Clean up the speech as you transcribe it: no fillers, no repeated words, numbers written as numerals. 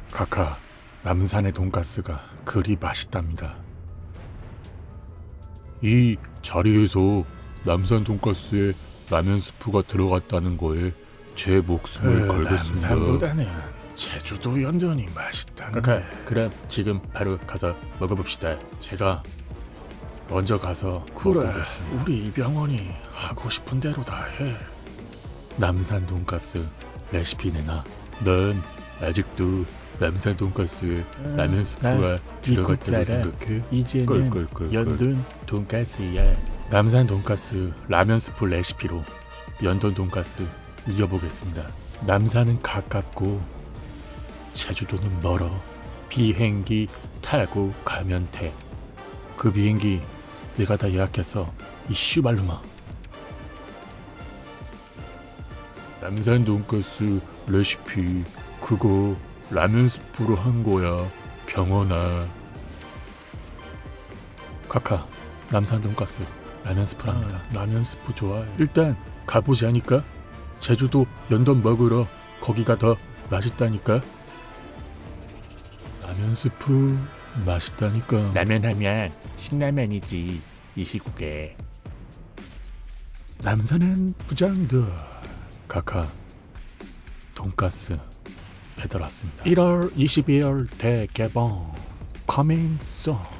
카카, 남산의 돈가스가 그리 맛있답니다. 이 자리에서 남산 돈가스에 라면 스프가 들어갔다는 거에 제 목숨을 걸겠습니다. 남산보다는 제주도 연돈이 맛있다는데. 카카, 그럼 지금 바로 가서 먹어봅시다. 제가 먼저 가서 먹어보겠습니다. 우리 이병헌이 하고 싶은 대로 다 해. 남산 돈가스 레시피 내놔. 넌 아직도 남산 돈가스에 라면 스프가 들어갔다고 생각해? 이제는 연돈 돈가스야. 남산 돈가스 라면 스프 레시피로 연돈 돈가스 이겨보겠습니다. 남산은 가깝고 제주도는 멀어. 비행기 타고 가면 돼. 그 비행기 내가 다 예약했어. 이 슈발루마. 남산 돈가스 레시피 그거 라면 스프로 한 거야, 병원아. 카카, 남산 돈가스 라면 스프랍니다. 라면 스프 좋아해. 일단 가보자니까. 제주도 연돈 먹으러 거기가 더 맛있다니까. 라면 스프 맛있다니까. 라면 하면 신라면이지 이 시국에. 남산은 부장들. 카카, 돈가스 배달 왔습니다. 1월 22일 대개봉 coming soon.